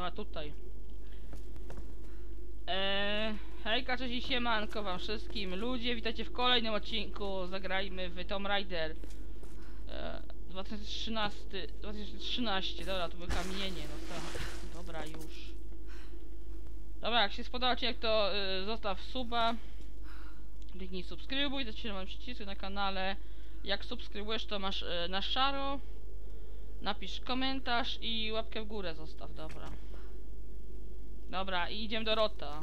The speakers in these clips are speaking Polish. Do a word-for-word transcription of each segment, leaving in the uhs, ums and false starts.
A tutaj. Eee, hejka, cześć i siemanko wam wszystkim. Ludzie, witajcie w kolejnym odcinku. Zagrajmy w Tomb Raider. Eee, dwa tysiące trzynasty, dwa tysiące trzynaście, dobra, to było kamienie, no to. Dobra, już. Dobra, jak się spodoba ci, jak to yy, zostaw suba. Kliknij subskrybuj, zatrzymaj przycisk na kanale. Jak subskrybujesz, to masz yy, na szaro. Napisz komentarz i łapkę w górę zostaw, dobra. Dobra, i idziemy do Rota.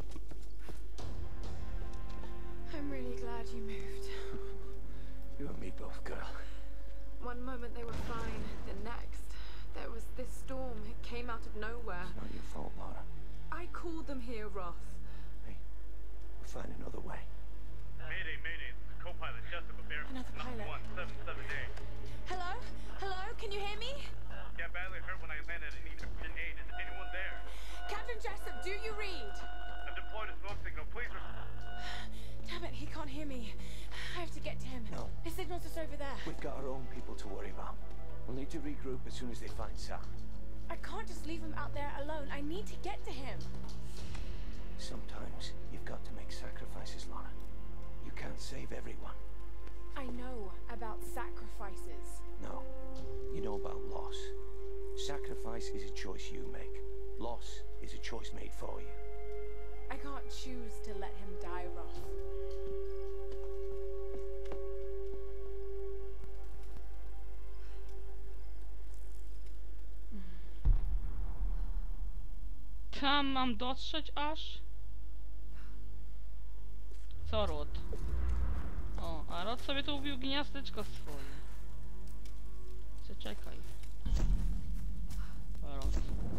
I'm really glad you moved. You and me both, girl. One moment they were fine, the next there was this storm. It came out of nowhere. It's not your fault, Lara. I called them here, Roth. Hey, we'll find another way. Mayday, mayday. This is co-pilot Jessica Bear. Another pilot. one seven seven eight. Hello? Hello? Can you hear me? Yeah, badly hurt when I landed and needed urgent aid. Is anyone there? Captain Jessup, do you read? I've deployed a smoke signal. Please respond. Damn it, he can't hear me. I have to get to him. No. His signal's just over there. We've got our own people to worry about. We'll need to regroup as soon as they find Sam. I can't just leave him out there alone. I need to get to him. Sometimes you've got to make sacrifices, Lara. You can't save everyone. I know about sacrifices. No, you know about loss. Sacrifice is a choice you make. Loss is a choice made for you. I can't choose to let him die, Roth. Tam mam dotrzeć aż? Co Rot? O, a Rot sobie tu ubił gniazdeczko swoje. Czekaj. Rot.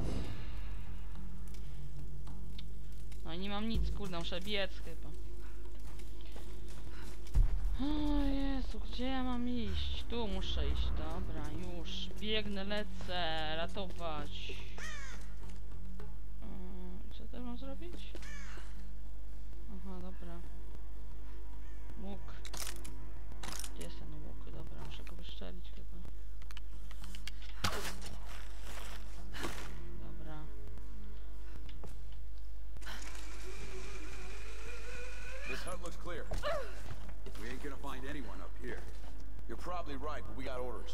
No i nie mam nic, kurde, muszę biec chyba. O Jezu, gdzie ja mam iść? Tu muszę iść, dobra, już. Biegnę, lecę, ratować. Co też mam zrobić? Aha, dobra. Łuk. Gdzie jest ten łuk? Dobra, muszę go wyszczelić chyba. Dobra. This hut looks clear. We ain't gonna find anyone up here. You're probably right, but we got orders.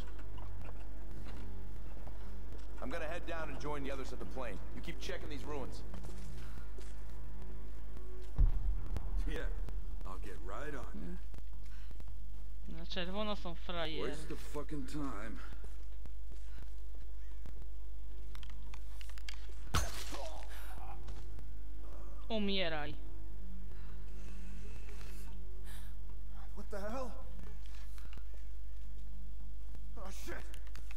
I'm gonna head down and join the others at the plane. You keep checking these ruins. Yeah, I'll get right on. Hmm. Na czerwono są frajery. Waste the fucking time. Umieraj. What the hell? Oh shit!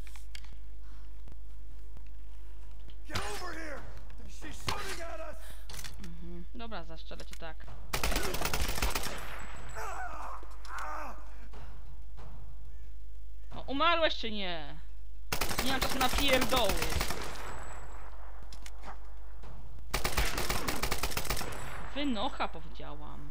Get over here! She's shooting at us! Mhm. Dobra, zaszczelę cię tak. O, umarłeś czy nie? Nie mam czasu na pierdoły. Wynocha powiedziałam.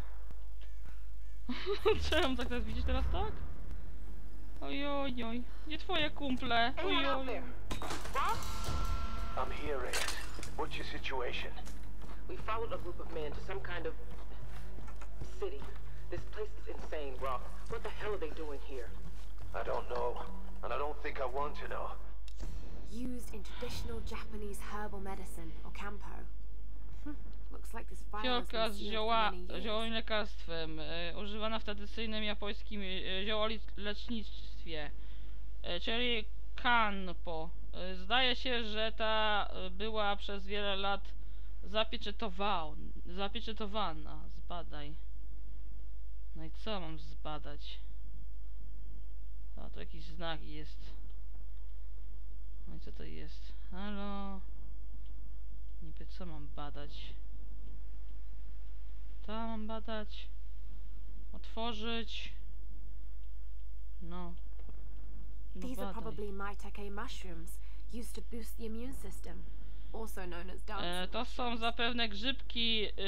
Czemu tak teraz widzisz teraz tak? Ojojoj. Gdzie twoje kumple? Ojoj. I'm here, Reyes. What's your situation? We followed a group of men to some kind of city. This place is insane, Roth. What the hell are they doing here? I don't know, and I don't think I want to know. Used in traditional Japanese herbal medicine, or campo. Looks like this virus Fiolka has z been zioła, for many years. ziołowym lekarstwem, e, używana w tradycyjnym japońskim e, ziołolecznictwie, e, czyli kanpo. E, zdaje się, że ta e, była przez wiele lat zapieczętowana. Zapieczętowana. Zbadaj. No i co mam zbadać? A to jakiś znak jest. No i co to jest? Halo? Niby co mam badać? To mam badać. Otworzyć. No. No These are badaj. probably maitake mushrooms, used to boost the immune system, also known as dance. E, to są zapewne grzybki yy,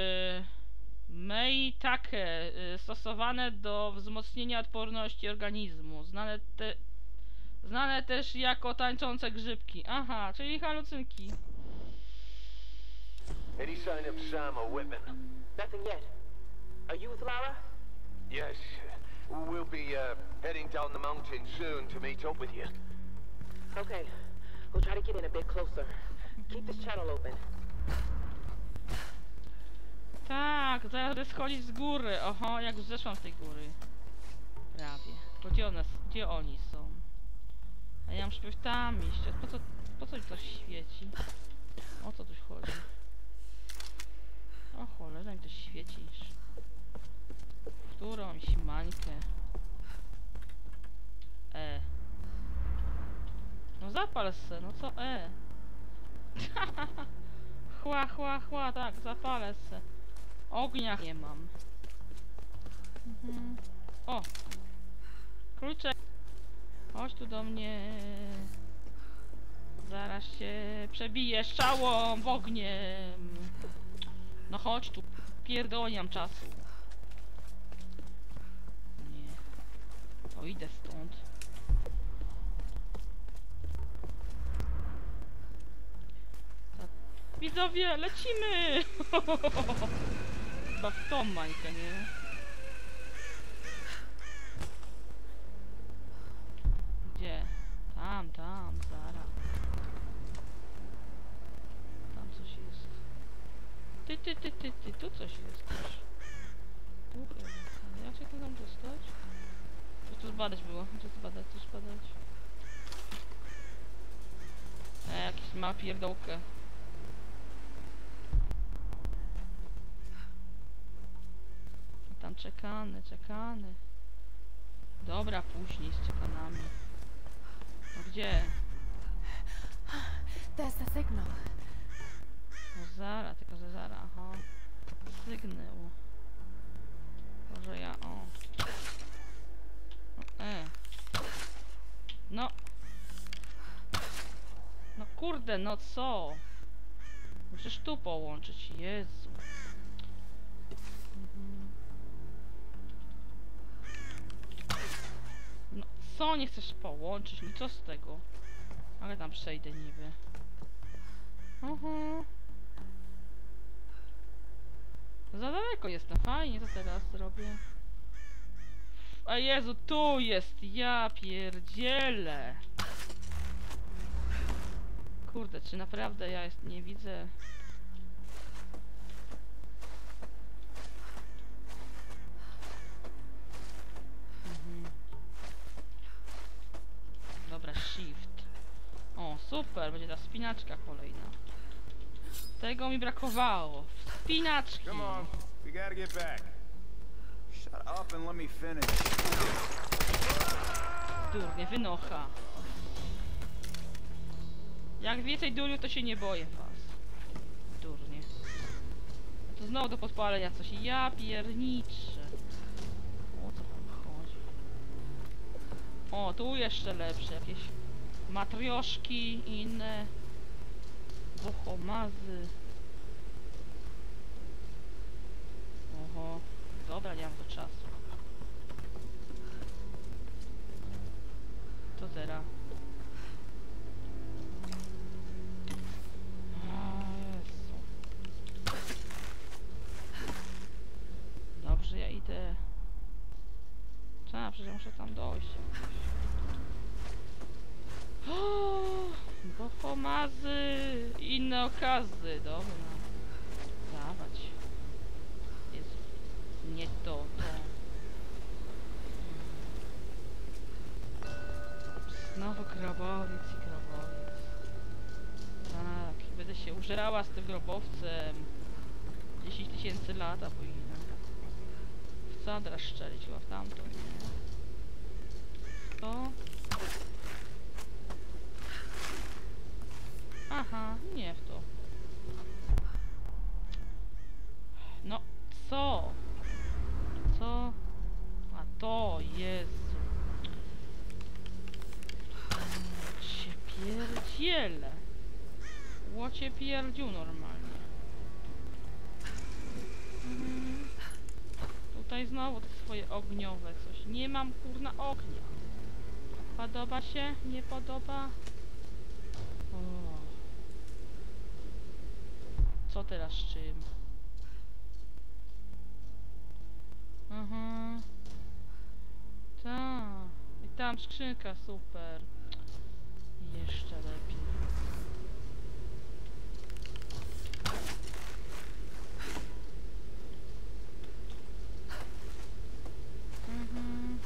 maitake, yy, stosowane do wzmocnienia odporności organizmu. Znane, te, znane też jako tańczące grzybki. Aha, czyli halucynki. Any sign of Sam or Whitman? Nothing yet. Are you with Lara? Yes. We'll be uh, heading down the mountain soon to meet up with you. Okay. We'll try to get in a bit closer. Keep this channel open. Tak, zaraz będę schodzić z góry. Oho, jak już zeszłam z tej góry. Prawie. Tylko gdzie one, gdzie oni są? A ja muszę wpierw tam iść. A po co, po co mi to świeci? O co tu chodzi? O cholera, mi to świecisz. Którą mi mańkę? E. No zapal se, no co e? Chła, chła, chła, tak, zapalę se. Ognia nie mam. Mhm. O! Kluczek! Chodź tu do mnie. Zaraz się przebiję strzałą w ogniem. No chodź tu, pierdolniam czasu. Nie. O, idę stąd. Tak. Widzowie, lecimy! Chyba w tą mańkę, nie? Gdzie? Tam, tam, zaraz. Tam coś jest. Ty, ty, ty, ty, ty, tu coś jest też. Tu chyba. Ale jak się tu tam dostać? Coś tu zbadać było. Coś zbadać, coś zbadać. E, jakiś ma pierdolkę. Tam czekany, czekany. Dobra, później z czekanami. No gdzie? There's the signal. No zara, tylko że zara, aha. Sygnał. Może ja, o. No, e. No. No kurde, no co? Musisz tu połączyć, Jezu. Mhm. No co nie chcesz połączyć? No co z tego? Ale tam przejdę niby. Mhm. Za daleko jestem, fajnie, co teraz zrobię? A Jezu, tu jest, ja pierdzielę. Kurde, czy naprawdę ja jest, nie widzę? Mhm. Dobra, shift. O, super, będzie ta spinaczka kolejna. Tego mi brakowało. Spinaczki. Come on, we gotta get back. Shut up and let me finish. Durnie, wynocha. Jak więcej duriu, to się nie boję was. Durnie. To znowu do podpalenia coś. Ja pierniczę. O co tam chodzi? O, tu jeszcze lepsze. Jakieś matrioszki i inne. Buchomazy. Oho. Dobra, nie mam do czasu. To teraz. Dobrze, ja idę. Trzeba, przecież muszę tam dojść. Bohomazy, inne okazy, dobra. Dawać. Jest nie to, to. Znowu grobowiec i grobowiec. Tak, i będę się użerała z tym grobowcem. dziesięć tysięcy lat, a powinna. W co teraz szczelić? Chyba w tamto, nie? To? Aha, nie w to. No, co? Co? A to, Jezu. Cię pierdzielę. Łocie pierdziu normalnie. Mhm. Tutaj znowu te swoje ogniowe coś. Nie mam kurna ognia. Podoba się? Nie podoba? O. co teraz z czym? Mhm. Ta. I tam skrzynka, super. Jeszcze lepiej. Mhm.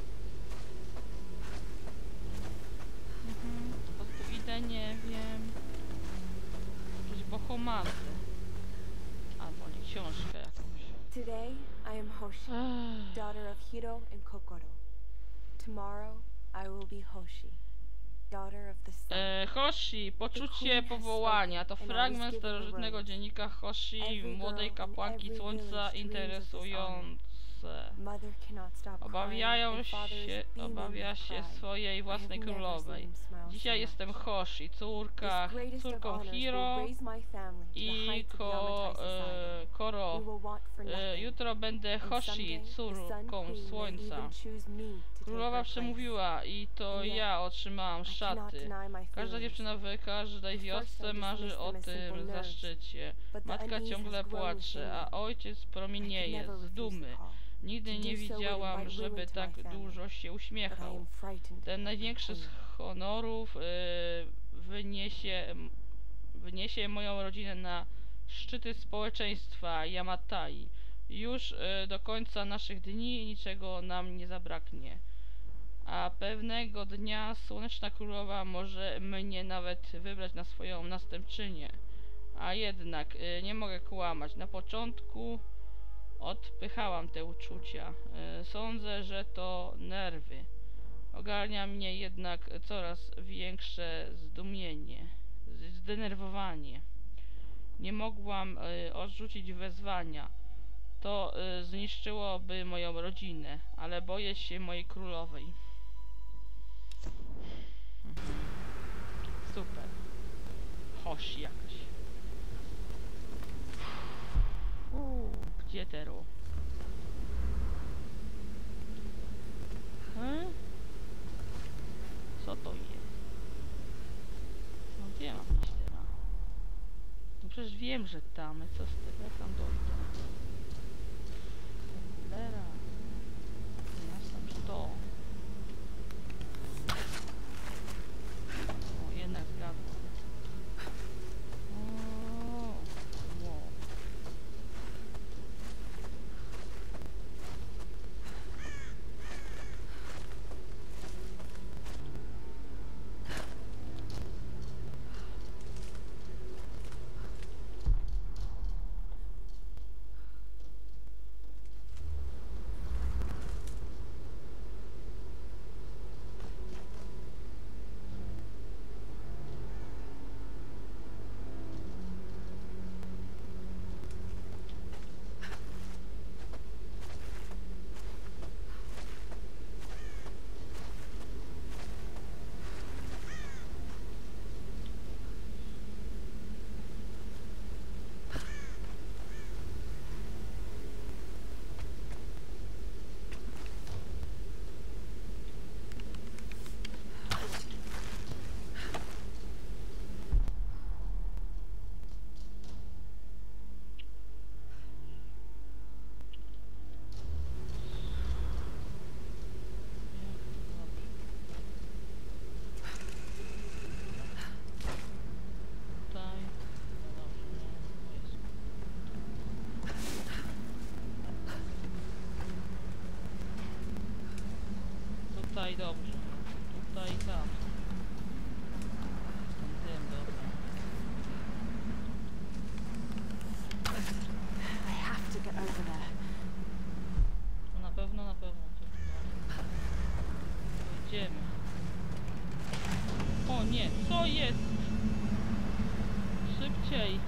Mhm. Po tu idę, nie wiem. Jakieś bohomanty. Albo nie, książkę jakąś. Today, I am Hoshi, Ech. daughter of Hiro and Kokoro. Tomorrow, I will be Hoshi, daughter of the sun. E, Hoshi, poczucie powołania to fragment starożytnego dziennika Hoshi, młodej kapłanki słońca interesujące. Mother cannot stop Obawiają crying, and father się, is beaming obawia with się pride. swojej własnej I have never królowej. seen him smile Dzisiaj so jestem much. Hoshi, córka, This greatest of córką honors will Hiro raise my family to the i heights of ko, Yamatai e, society. Koro. We will want for E, nothing. jutro będę And Hoshi, someday, the Sun córką Queen may słońca. even choose me to take Królowa her place. przemówiła i to And yet, ja otrzymałam I cannot szaty. deny my Każda feelings. dziewczyna w każdej At first wiosce I marzy dismissed o them as simple tym nerves, zaszczycie. but the Matka unease ciągle has grown płacze, within a me. ojciec I could promienieje never z refuse dumy. the call. Nigdy To nie do so would widziałam, invite żeby ruin to tak my family. dużo się But I uśmiechał. am frightened Ten of największy z queen. honorów y, wyniesie, wyniesie moją rodzinę na szczyty społeczeństwa Yamatai. Już y, do końca naszych dni niczego nam nie zabraknie. A pewnego dnia Słoneczna Królowa może mnie nawet wybrać na swoją następczynię. A jednak y, nie mogę kłamać. Na początku odpychałam te uczucia. Y, sądzę, że to nerwy. Ogarnia mnie jednak coraz większe zdumienie, z- zdenerwowanie. Nie mogłam y, odrzucić wezwania. To y, zniszczyłoby moją rodzinę, ale boję się mojej królowej. Mhm. Super. Hoshi jakaś. Uuu, gdzie tero? Hmm? Co to jest? No gdzie mam iść teraz? No przecież wiem, że tam. Co z tego? Jak tam dojdę? Cholera. Jasne, że to. O, jednak zgadłem. O, wow. Tutaj. No dobrze, no, o Jezu. Tutaj dobrze. Tutaj i tam. Tam tym, dobra. I have to get over there. To na pewno, na pewno. Idziemy. O nie, co jest? Szybciej.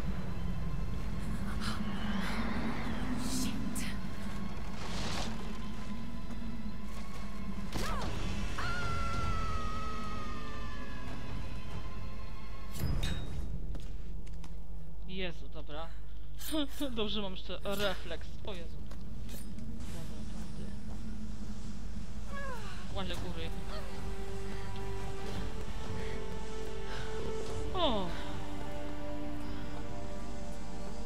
Jezu, dobra. Dobrze, mam jeszcze refleks. O Jezu. Dobra, tamty. Łazie góry. O!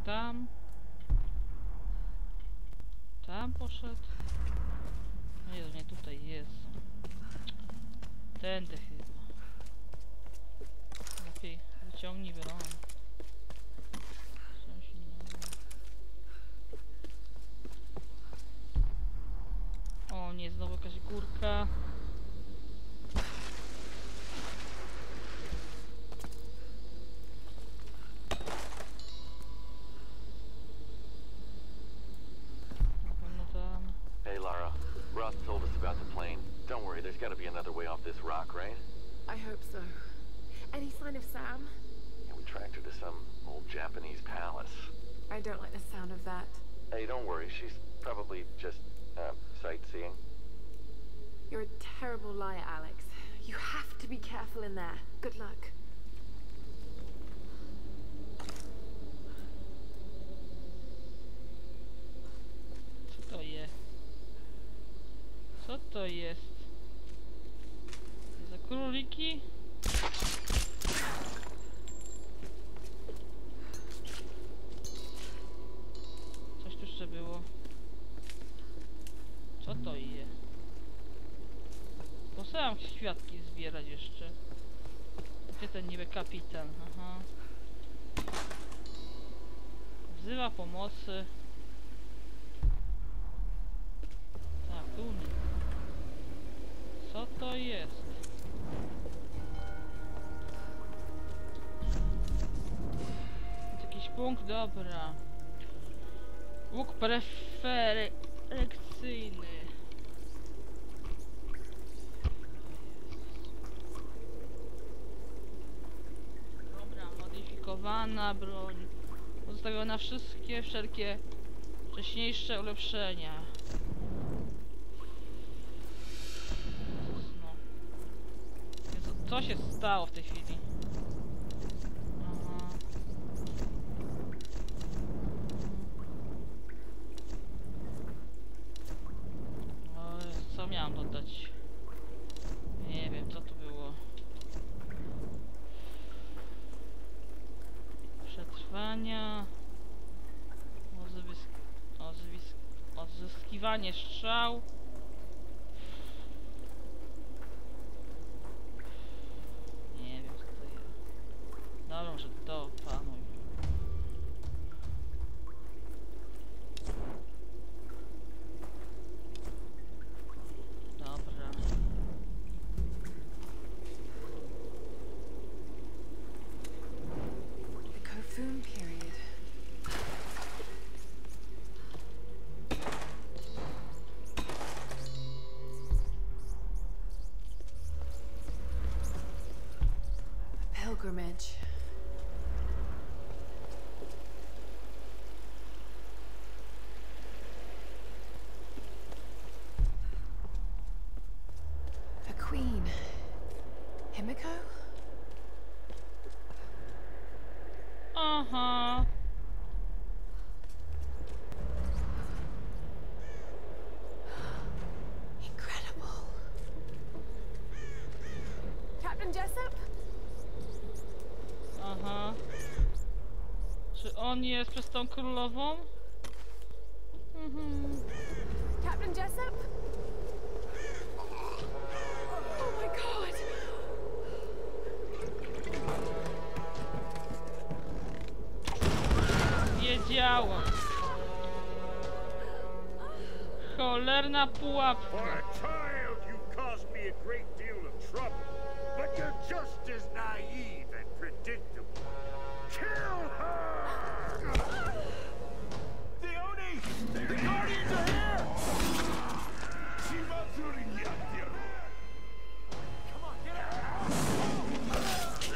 tam. Tam poszedł. Nie, to nie tutaj jest. Tędy chyba. Lepiej wyciągnij broń. Coś innego. O nie, znowu jakaś górka. Hey Lara, Roth told us about the plane. Don't worry, there's gotta be another way off this rock, right? I hope so. Any sign of Sam? Yeah, we tracked her to some old Japanese palace. I don't like the sound of that. Hey, don't worry, she's probably just, uh, sightseeing. You're a terrible liar, Alex. You have to be careful in there. Good luck. Co to jest? Co to jest? Za króliki? Coś tu jeszcze było. Co to jest? Postaram kwiatki zbierać jeszcze. Gdzie ten niby kapitan? Aha. Wzywa pomocy. Tak, tu nie. Co to jest? Jest jakiś punkt, dobra. Łuk preferencyjny. Dobra, modyfikowana broń. Pozostawiona wszystkie, wszelkie wcześniejsze ulepszenia. No. Jezu, co się stało w tej chwili? Aha. O Jezu, co miałam dodać? Nie wiem, co to było. Przetrwania. Odzysk... Odzysk... Odzyskiwanie strzał. Nie wiem, co to jest. Dobra, może to panuj. Dobra. The Kofun period. A pilgrimage. A queen. Himiko? Aha. Incredible. Captain Jessup? Aha. Czy on jest przez tą królową? Mhm. Captain Jessup? Oh my god! Wiedziałam. Cholerna pułapka. For a child, you've caused me a great deal of trouble. But you're just as naive and predictable. Kill her! Theoni! The Guardians are here! Come on, get out!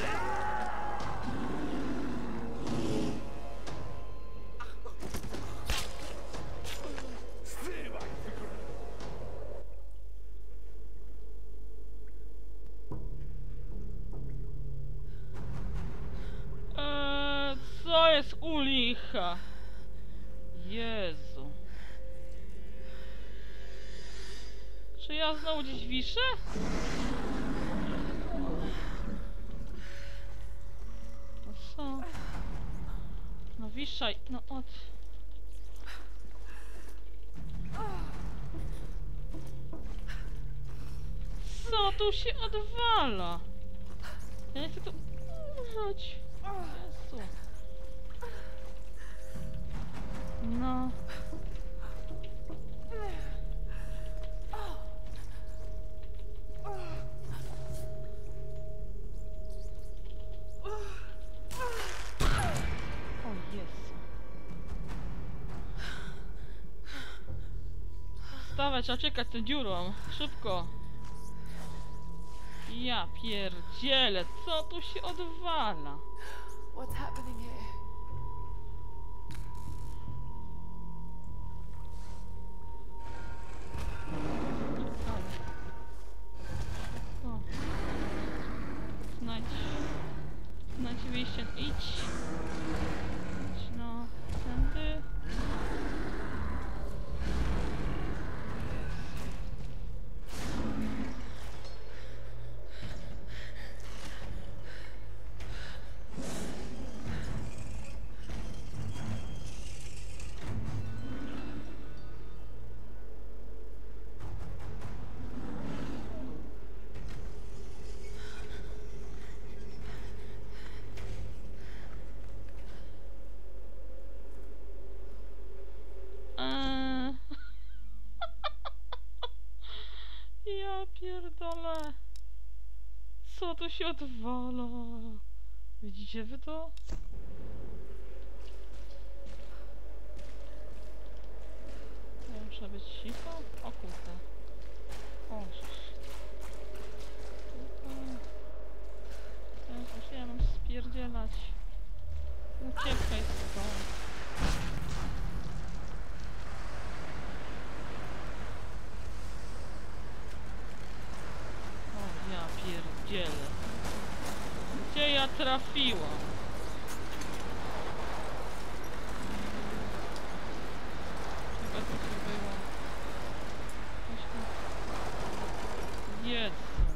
Eee, co jest u licha? Jezu. Czy ja znowu gdzieś wiszę? No co? No wiszę odpieprzaj. No od... Co tu się odwala? Ja nie chcę tu umrzeć. Jezu. No. O Jezu. Wstawaj, trzeba czekać tą dziurą. Szybko. Ja pierdzielę, co tu się odwala? What's happening here? Czekaj. O. Znajdź. Znajdź wyjście. Idź. Idź no. Tędy. Eee. Ja pierdolę. Co tu się odwala? Widzicie wy to? Ja muszę być cicho? O kurde. O, teraz ja mam spierdzielać. Uciekaj stąd. O, ja pierdzielę. Gdzie ja trafiłam? Chyba to się było. Coś tam. Jezu.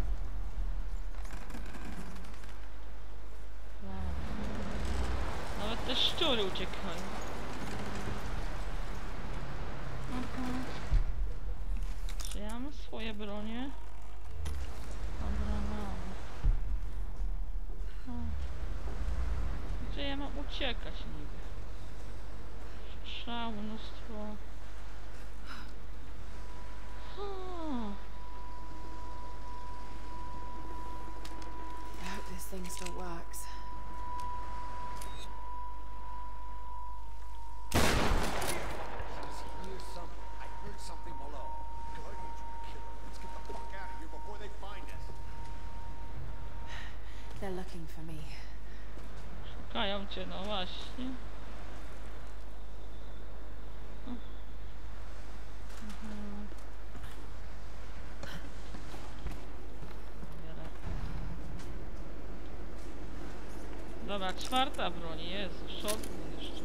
Wow. Nawet te szczury uciekają. Aha. Czy ja mam swoje bronie? Dobra, mam. O. Gdzie ja mam uciekać niby? Strzał, mnóstwo. O. I hope this thing still works. They're looking for me. Szukają cię, no właśnie. O. Mhm. Biorę. Dobra, czwarta broń, Jezu, shotgun jeszcze.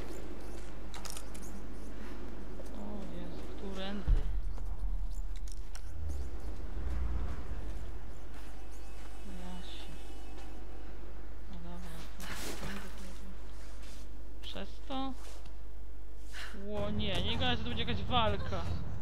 O Jezu, którędy? Jasie. No dobra, to tędy pójdę. Przez to? Ło nie, nie gadaj, że to będzie jakaś walka.